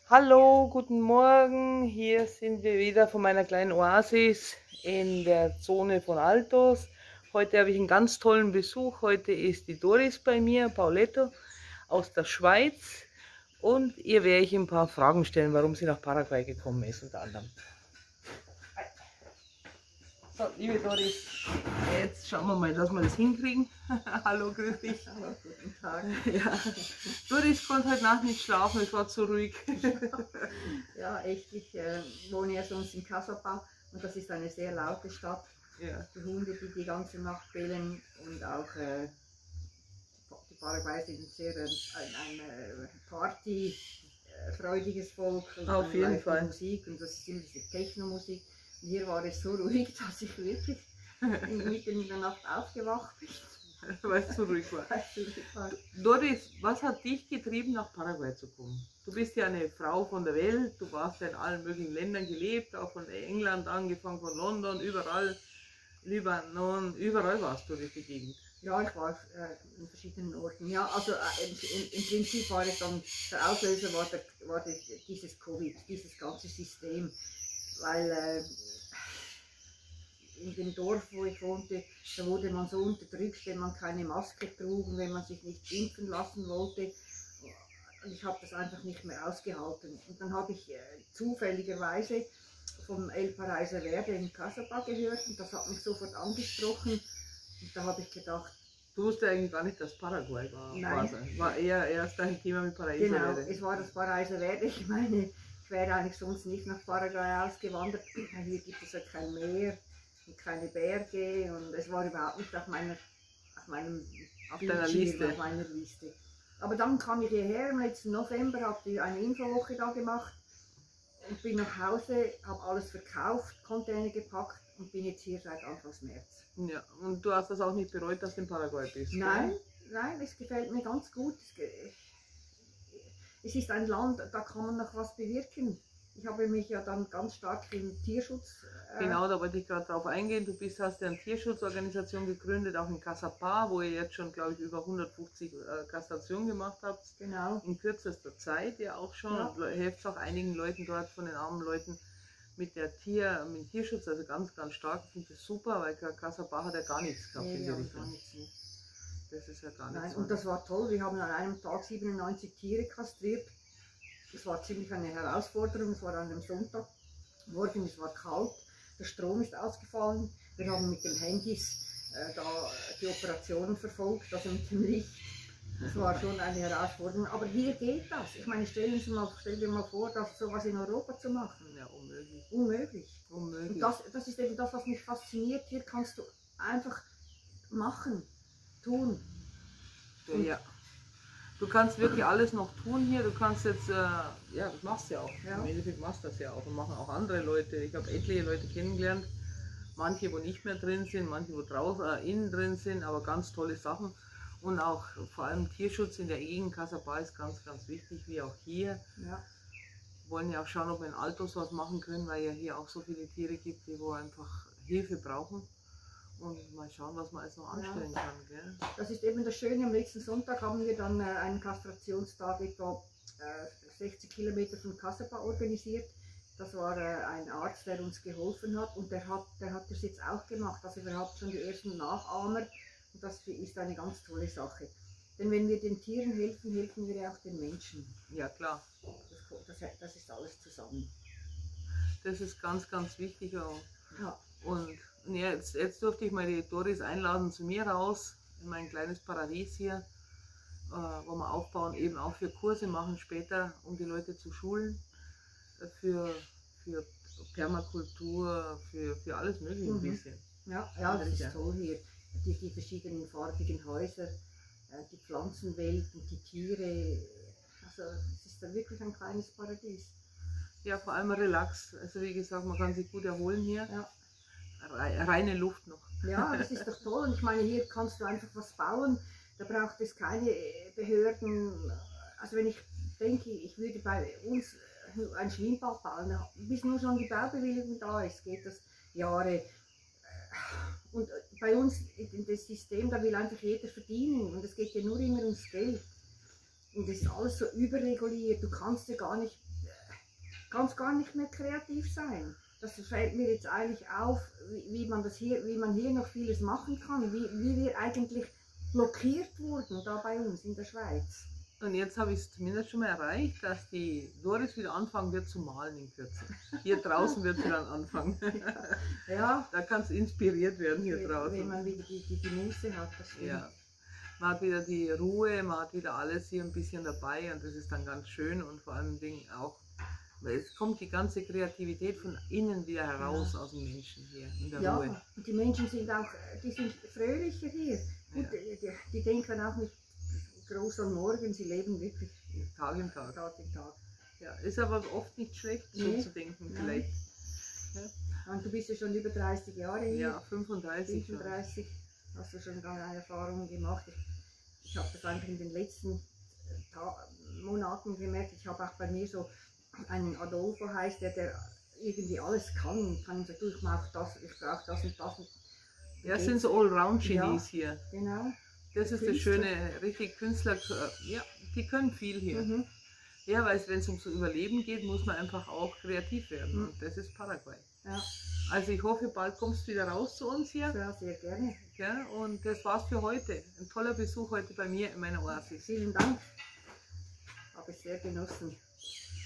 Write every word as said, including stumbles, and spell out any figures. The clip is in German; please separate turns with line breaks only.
Hallo, guten Morgen. Hier sind wir wieder von meiner kleinen Oasis in der Zone von Altos. Heute habe ich einen ganz tollen Besuch. Heute ist die Doris bei mir, Pauletto aus der Schweiz. Und ihr werde ich ein paar Fragen stellen, warum sie nach Paraguay gekommen ist, unter anderem. So, liebe Doris, jetzt schauen wir mal, dass wir das hinkriegen. Hallo, grüß dich.
Hallo, guten Tag.
Ja. Doris konnte heute Nacht nicht schlafen, es war zu ruhig.
Ja, echt, ich äh, wohne ja sonst in Casapa und das ist eine sehr laute Stadt.
Ja.
Die Hunde, die die ganze Nacht bellen und auch äh, die Paraguayer sind sehr äh, ein, ein äh, partyfreudiges Volk und
Auf jeden Fall.
Musik und das ist immer diese Techno-Musik. Und hier war es so ruhig, dass ich wirklich mitten in der Nacht aufgewacht bin.
Weil es zu ruhig war. Doris, was hat dich getrieben, nach Paraguay zu kommen? Du bist ja eine Frau von der Welt, du warst ja in allen möglichen Ländern gelebt, auch von England angefangen, von London, überall, Libanon, überall warst du durch die Gegend.
Ja, ich war äh, in verschiedenen Orten. Ja, also äh, im, im Prinzip war es dann, der Auslöser war, der, war das, dieses Covid, dieses ganze System, weil äh, in dem Dorf, wo ich wohnte, da wurde man so unterdrückt, wenn man keine Maske trug und wenn man sich nicht impfen lassen wollte. Und ich habe das einfach nicht mehr ausgehalten. Und dann habe ich äh, zufälligerweise vom El Paraiso Verde in Casapa gehört und das hat mich sofort angesprochen. Und da habe ich gedacht...
Du wusstest eigentlich gar nicht, dass Paraguay war.
Nein.
War eher erst dein Thema mit Paraiso
Genau,
Verde.
es war das Paraiso Verde. Ich meine, ich wäre eigentlich sonst nicht nach Paraguay ausgewandert. Hier gibt es ja kein Meer und keine Berge und es war überhaupt nicht auf meiner, auf meinem
auf deiner Liste.
Auf meiner Liste. Aber dann kam ich hierher, im letzten November, habe ich eine Infowoche da gemacht und bin nach Hause, habe alles verkauft, Container gepackt und bin jetzt hier seit Anfang März.
Ja, und du hast das auch nicht bereut, dass du in Paraguay bist?
Nein, oder? Nein, es gefällt mir ganz gut. Es ist ein Land, da kann man noch was bewirken. Ich habe mich ja dann ganz stark im Tierschutz...
Äh genau, da wollte ich gerade drauf eingehen. Du bist, hast ja eine Tierschutzorganisation gegründet, auch in Casapa, wo ihr jetzt schon, glaube ich, über hundertfünfzig äh, Kastrationen gemacht habt.
Genau.
In kürzester Zeit ja auch schon. Ja. Und helft auch einigen Leuten dort, von den armen Leuten, mit der Tier, mit dem Tierschutz, also ganz, ganz stark. Ich finde das super, weil Casapa hat ja gar nichts gehabt
nee,
in die Richtung.
Gar nichts, ne?
Das ist ja gar nichts.
Nein, und das war toll. Wir haben an einem Tag siebenundneunzig Tiere kastriert. Das war ziemlich eine Herausforderung, es war an einem Sonntagmorgen, es war kalt, der Strom ist ausgefallen. Wir haben mit den Handys äh, da die Operationen verfolgt, also mit dem Licht. Das war schon eine Herausforderung, aber hier geht das. Ich meine, stellen Sie mal, stell dir mal vor, das sowas in Europa zu machen.
Ja, unmöglich.
Unmöglich.
Unmöglich.
Und das, das ist eben das, was mich fasziniert. Hier kannst du einfach machen, tun.
Und ja. Du kannst wirklich alles noch tun hier, du kannst jetzt, äh, ja, das machst du ja auch, ja. Im Endeffekt machst du das ja auch und machen auch andere Leute. Ich habe etliche Leute kennengelernt, manche, wo nicht mehr drin sind, manche, wo draußen, äh, innen drin sind, aber ganz tolle Sachen. Und auch vor allem Tierschutz in der Gegend, Casapa ist ganz, ganz wichtig, wie auch hier.
Ja.
Wir wollen ja auch schauen, ob wir in Altos was machen können, weil ja hier auch so viele Tiere gibt, die wo einfach Hilfe brauchen. Und mal schauen, was man jetzt noch anstellen ja. kann. Gell?
Das ist eben das Schöne, am nächsten Sonntag haben wir dann äh, einen Kastrationstag etwa äh, sechzig Kilometer von Casapa organisiert. Das war äh, ein Arzt, der uns geholfen hat und der hat, der hat das jetzt auch gemacht. Also wir haben schon die ersten Nachahmer und das ist eine ganz tolle Sache. Denn wenn wir den Tieren helfen, helfen wir auch den Menschen.
Ja klar.
Das, das, das ist alles zusammen.
Das ist ganz, ganz wichtig auch.
Ja.
Und ja, jetzt, jetzt durfte ich mal die Doris einladen zu mir raus, in mein kleines Paradies hier, äh, wo wir aufbauen, eben auch für Kurse machen später, um die Leute zu schulen, äh, für, für Permakultur, für, für alles mögliche ein
mhm.
bisschen.
Ja, ja, das ist toll hier. Die, die verschiedenen farbigen Häuser, äh, die Pflanzenwelt und die Tiere, also es ist da wirklich ein kleines Paradies.
Ja, vor allem Relax, also wie gesagt, man kann sich gut erholen hier.
Ja.
Reine Luft noch.
Ja, das ist doch toll. Und ich meine, hier kannst du einfach was bauen. Da braucht es keine Behörden. Also wenn ich denke, ich würde bei uns ein Schwimmbad bauen, bis nur schon die Baubewilligung da ist, geht das Jahre. Und bei uns in das System, da will einfach jeder verdienen. Und es geht ja nur immer ums Geld. Und es ist alles so überreguliert. Du kannst ja gar nicht kannst gar nicht mehr kreativ sein. Das fällt mir jetzt eigentlich auf, wie, wie, man, das hier, wie man hier noch vieles machen kann, wie, wie wir eigentlich blockiert wurden da bei uns in der Schweiz.
Und jetzt habe ich es zumindest schon mal erreicht, dass die Doris wieder anfangen wird zu malen in Kürze. Hier draußen wird sie dann anfangen.
Ja.
Da kannst du inspiriert werden hier
Wenn,
draußen.
wenn man wieder die, die, die Muße hat, das stimmt.
Ja. Man hat wieder die Ruhe, man hat wieder alles hier ein bisschen dabei und das ist dann ganz schön und vor allem Dingen auch, weil es kommt die ganze Kreativität von innen wieder heraus ja. aus dem Menschen hier in der
ja,
Ruhe.
Und die Menschen sind auch, die sind fröhlicher hier. Gut,
Ja.
die, die, die denken auch nicht groß an morgen, sie leben wirklich
Tag in Tag.
Tag in Tag.
Ja, ist aber oft nicht schlecht,
Nee.
so zu denken
Nein.
vielleicht.
Und du bist ja schon über dreißig Jahre hier.
Ja, fünfunddreißig schon.
fünfunddreißig hast du schon eine Erfahrung gemacht. Ich, ich habe das einfach in den letzten Ta Monaten gemerkt. Ich habe auch bei mir so einen Adolfo heißt der, der irgendwie alles kann und kann sagen, du, ich brauche das, ich brauche das und das. Und
Ja, es sind so Allround-Genies
Ja.
hier.
Genau.
Das ist das
Künstler.
Schöne, richtig Künstler, äh, ja, die können viel hier.
Mhm.
Ja, weil wenn es ums Überleben geht, muss man einfach auch kreativ werden
Mhm.
und das ist Paraguay.
Ja,
Also ich hoffe, bald kommst du wieder raus zu uns hier.
sehr, sehr gerne.
Ja, und das war's für heute. Ein toller Besuch heute bei mir in meiner Oasis.
Vielen Dank. Habe ich sehr genossen.